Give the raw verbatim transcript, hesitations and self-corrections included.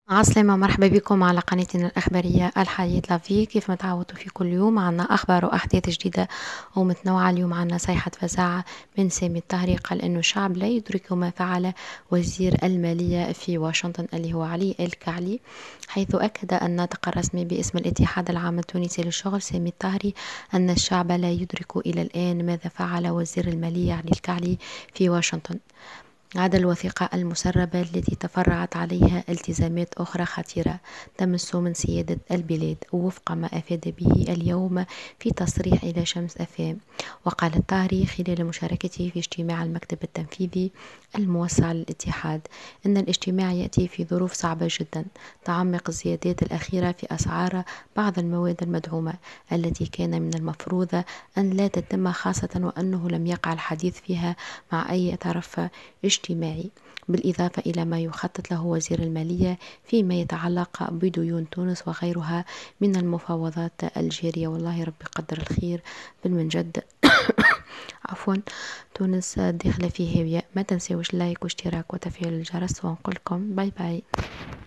عسلامة، مرحبا بكم على قناتنا الإخبارية الحياة لافي. كيف ما تعودتوا في كل يوم عنا أخبار وأحداث جديدة ومتنوعة. اليوم عنا صيحة فزاعة من سامي الطهري، قال إنه الشعب لا يدرك ما فعل وزير المالية في واشنطن اللي هو علي الكعلي، حيث أكد الناطق الرسمي باسم الاتحاد العام التونسي للشغل سامي الطهري أن الشعب لا يدرك إلى الآن ماذا فعل وزير المالية علي الكعلي في واشنطن. عدا الوثيقة المسربة التي تفرعت عليها التزامات أخرى خطيرة تمس من سيادة البلاد، وفق ما أفاد به اليوم في تصريح إلى شمس أفام. وقال الطاهري خلال مشاركته في اجتماع المكتب التنفيذي الموسع للاتحاد إن الاجتماع يأتي في ظروف صعبة جدا تعمق الزيادات الأخيرة في أسعار بعض المواد المدعومة التي كان من المفروض أن لا تتم، خاصة وأنه لم يقع الحديث فيها مع أي طرف اجتماعي، بالإضافة إلى ما يخطط له وزير المالية فيما يتعلق بديون تونس وغيرها من المفاوضات الجارية. والله ربي يقدر الخير بالمنجد. عفوا، تونس داخلة في هاوية. ما تنسوش لايك واشتراك وتفعيل الجرس، ونقولكم باي باي.